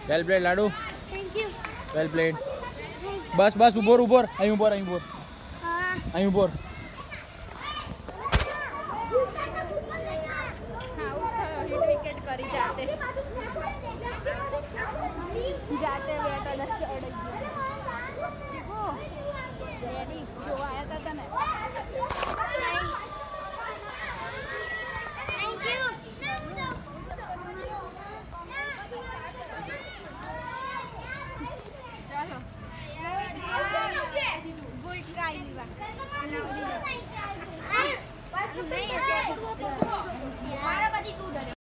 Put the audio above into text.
વેલ played લાડુ. Thank you. Well played. બસ બસ ઉભોર ઉભોર અહીં ઉભોર અહીં ઉભોર હા અહીં ઉભોર. વિકેટ કરી જાતે જાતે બેટ અડઈ ગયો. રેડી જોવા આવ્યા હતા તને. Thank you. ચાલો ગુડ ટ્રાય લીવા. નહીં